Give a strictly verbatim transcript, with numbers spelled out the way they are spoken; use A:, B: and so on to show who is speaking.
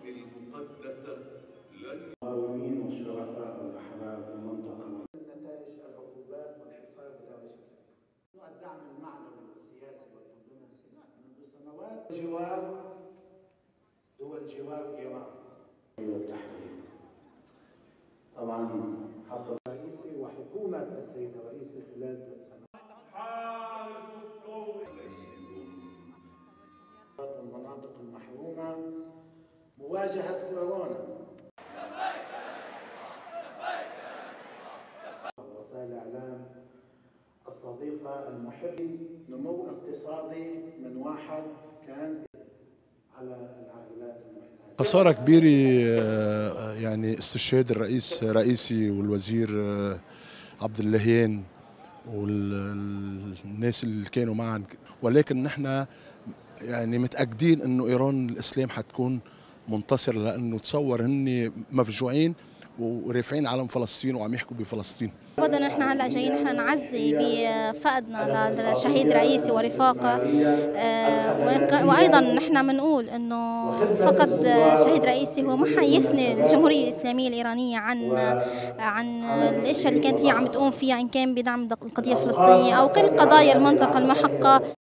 A: المقدسة لن
B: المقاومين والشرفاء والأحباب في المنطقة. نتائج العقوبات والحصار بدرجة كبيرة. الدعم المعنوي والسياسي والدبلوماسي منذ سنوات جوار دول جوار إيران والتحرير. طبعا حصل رئيسي وحكومة السيد الرئيسي خلال ثلاث سنوات المناطق المحرومة مواجهة كورونا. وسائل الإعلام الصديقة المحبة نمو اقتصادي من واحد كان على العائلات المحتاجة.
C: خسارة كبيرة يعني استشهاد الرئيس رئيسي والوزير عبد اللهيان والناس اللي كانوا معا، ولكن نحن يعني متأكدين انه ايران الاسلام حتكون منتصرة، لانه تصور هن مفجوعين ورافعين علم فلسطين وعم يحكوا بفلسطين.
D: ابدا نحن هلا جايين نحن نعزي بفقدنا للشهيد رئيسي ورفاقه، وايضا نحن بنقول انه فقد شهيد رئيسي هو ما حيثني الجمهوريه الاسلاميه الايرانيه عن عن الاشياء اللي كانت هي عم تقوم فيها، ان كان بدعم القضيه الفلسطينيه او كل قضايا المنطقه المحقه.